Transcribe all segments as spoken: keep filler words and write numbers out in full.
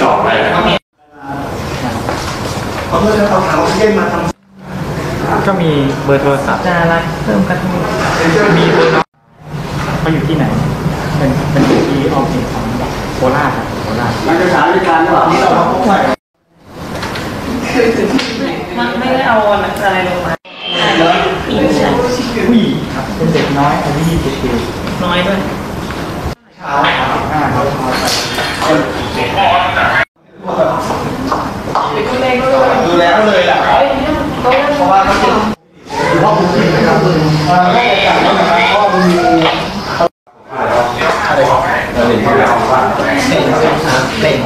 ออกไปขอโทษนะเอาถังออกซิเจนมาทำก็มีเบอร์โทรศัพท์จะอะไรเพิ่มกันมีเบอร์น้องเขาอยู่ที่ไหนเป็นเป็นที่ออฟฟิศของโคราชครับโคราชมันจะสารในการระหว่างที่เราพบไปไม่ได้เอาอะไรลงมาอีกใช่ผู้หญิงครับเป็นเด็กน้อยอายุยี่สิบปีน้อยด้วยเช้าอ่าเขาทำดูแล้วเลยแหละเพราะว่าเขาเป็นพ่อคุณที่นะครับเอ่อให้การว่านะครับเพราะว่ามันมีอะไรเราเรียนที่เราว่าเต่งเต่งเต่ง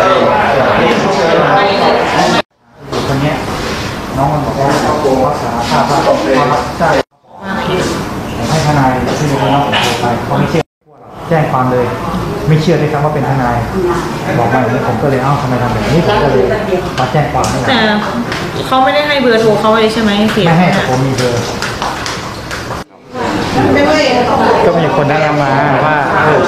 คนนี้น้องมันบอกว่าเขาโกงรักษาภาพว่าใช่ให้ทนายที่มีน้องผมโทรไปเขาไม่เชื่อแจ้งความเลยไม่เชื่อเลยครับว่าเป็นทนายบอกมาอย่างนี้ผมก็เลยเอ้าทำไมทำแบบนี้ผมก็เลยมาแจ้งความนี่แหละแต่เขาไม่ได้ให้เบอร์โทรเขาเลยใช่ไหมเสียไม่ให้แต่ผมมีเบอร์ก็มีคนแนะนำมาว่าเออ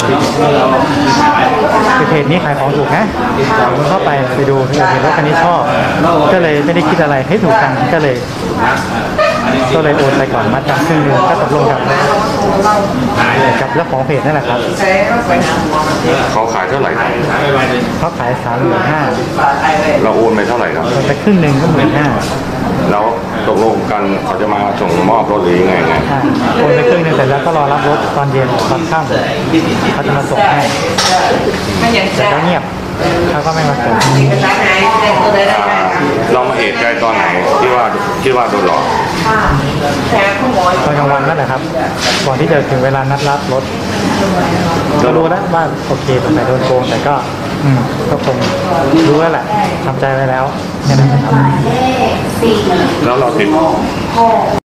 เพจนี้ขายของถูกนะผมเข้าไปไปดูเห็นว่าคันนี้ชอบก็เลยไม่ได้คิดอะไรให้ถูกกันก็เลยก็เลยโอนไปก่อนมาจำครึ่งเดือนก็ตกลงกับกับเจ้าของเพจนั่นแหละครับเขาขายเท่าไหร่เขาขายสามหมื่นห้าเราโอนไปเท่าไหร่ครับไปครึ่งหนึ่งก็หมื่นห้าแล้วตกลงกันเขาจะมาส่งมอบรถหรือยังไงไงโอนไปครึ่งหนึ่งเสร็จแล้วก็รอรับรถตอนเย็นตอนค่ำเขาจะมาส่งให้แต่ก็เงียบเขาก็ไม่มาส่งเรามาเอะใจตอนไหนที่ว่าที่ว่าโดนหลอกตอนกลางวันนั่นแหละครับก่อนที่จะถึงเวลานัดรับรถเรารู้แล้วว่าโอเคตรงไหนโดนโกงแต่ก็อืมก็คงรู้แล้วแหละทำใจไว้แล้วแค่นั้นครับแล้วเราติด